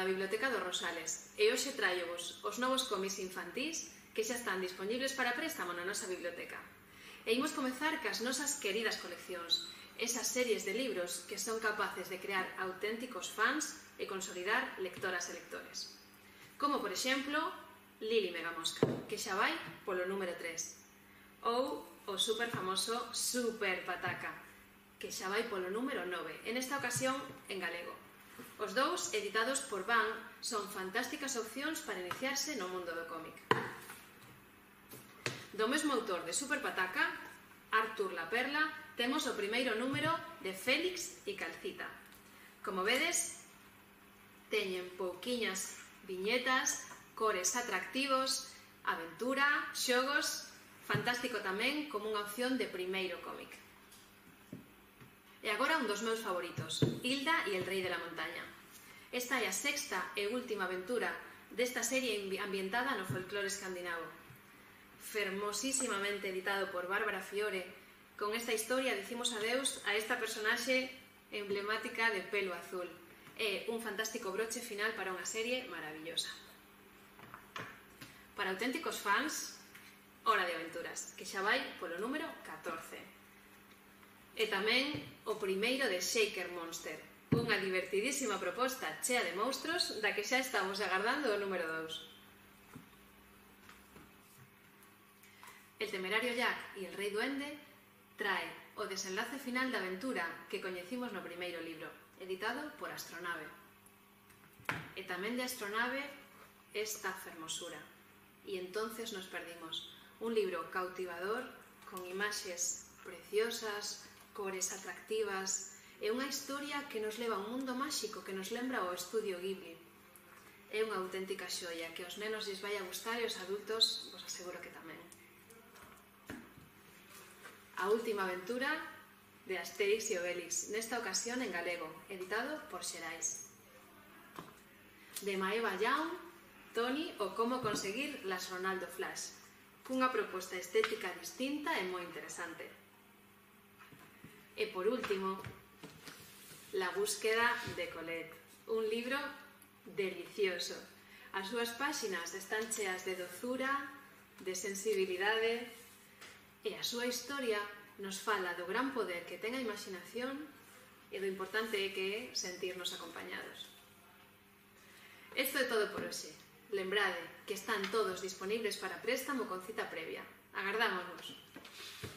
da Biblioteca do Rosales e hoxe traio-vos os novos cómics infantís que xa están dispoñibles para préstamo na nosa biblioteca. E imos comezar cas nosas queridas coleccións, esas series de libros que son capaces de crear auténticos fans e consolidar lectoras e lectores. Como, por exemplo, Lili Megamosca, que xa vai polo número 3. Ou o super famoso Super Pataca, que xa vai polo número 9, en esta ocasión en galego. Os dous, editados por Ban, son fantásticas opcións para iniciarse no mundo do cómic. Do mesmo autor de Super Pataca, Artur La Perla, temos o primeiro número de Félix e Calcita. Como vedes, teñen pouquiñas viñetas, cores atractivos, aventura, xogos, fantástico tamén como unha opción de primeiro cómic. E agora un dos meus favoritos, Hilda e el Rei de la Montaña. Esta é a sexta e última aventura desta serie ambientada no folclore escandinavo. Fermosísimamente editado por Bárbara Fiore, con esta historia dicimos adeus a esta personaxe emblemática de pelo azul. É un fantástico broche final para unha serie maravillosa. Para auténticos fans, Hora de Aventuras, que xa vai polo número 14. E tamén o primeiro de Shaker Monster, unha divertidísima proposta chea de monstruos da que xa estamos agardando o número 2. El temerario Jack e el Rei Duende trae o desenlace final da aventura que coñecimos no primeiro libro, editado por Astronave. E tamén de Astronave esta fermosura. E entonces nos perdimos. Un libro cautivador, con imaxes preciosas, cores atractivas, e unha historia que nos leva a un mundo máxico que nos lembra o estudio Ghibli. É unha auténtica xoia que aos nenos lles vai a gustar e aos adultos vos aseguro que tamén. A última aventura de Asterix e Obelix, nesta ocasión en galego, editado por Xerais. De Maeva Young, Tony o como conseguir las Ronaldo Flash, cunha proposta estética distinta e moi interesante. E por último, La búsqueda de Colette, un libro delicioso. As súas páxinas están cheas de dozura, de sensibilidade, e a súa historia nos fala do gran poder que ten a imaginación e do importante que é sentirnos acompañados. Isto é todo por hoxe. Lembrade que están todos dispoñibles para préstamo con cita previa. Agardámonos.